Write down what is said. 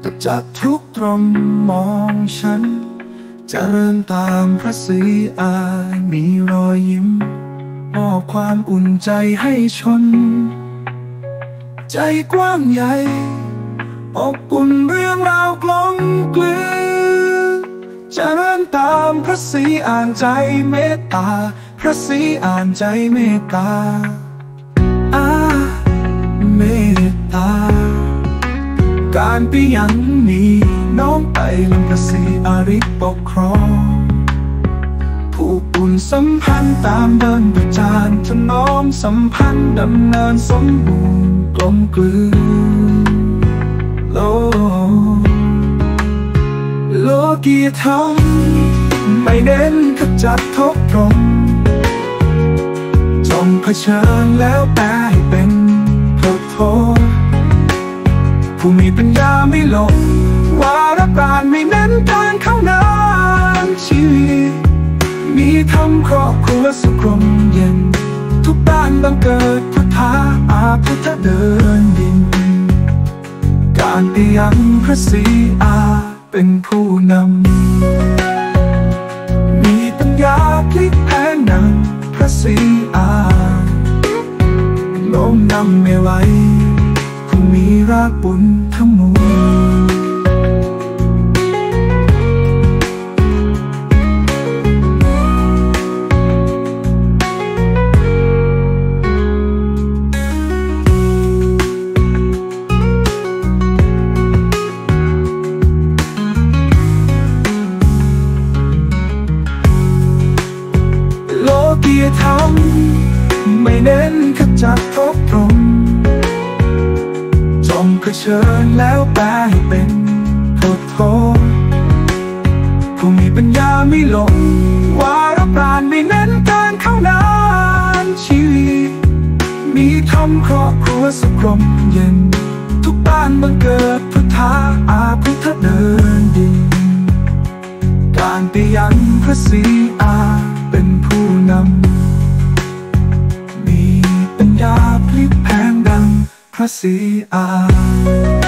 จากทุกตรมมองฉันจะเดินตามพระศรีอานมีรอยยิ้มมอบความอุ่นใจให้ชนใจกว้างใหญ่อบอุ่นเรื่องราวกลมกลืนจะเดินตามพระศรีอานใจเมตตาพระศรีอานใจเมตตาเมตตาการปียังนี้น้องไปลำพระศรีอาริปกครองผูกอุ่นสัมพันธ์ตามเดินประจานถนอมสัมพันธ์ดำเนินสมบูรณ์กลมกลืนโลกียธรรมไม่เน้นขจัดทบตรงจงเผชิญแล้วแปลให้เป็นโทษผู้มีปัญญาไม่หลงวาระการไม่เน้นการเข้านานชีวิตมีธรรมครอบครัวสุขร่มเย็นทุกด้านบังเกิดพุทธาพุทธเดินดินการไปยังพระศรีอาเป็นผู้นำมีปัญญาพลิกแผนนำพระศรีอาโน้มนำไม่ไหวผู้มีรักบุญทั้งมวลโลกียธรรมไม่เน้นขจัดทบตรงจงเผชิญแล้วแปลให้เป็นโทษผู้มีปัญญาไม่หลงวาระปราณไม่เน้นการเข้านานชีวิตมีธรรมครอบครัวสุขร่มเย็นทุกบ้านบังเกิดพุทธาพุทธเดินดินการไปยังพระศรีอาเป็นผู้นำมีปัญญาพลิกแผนดังพระศรีอา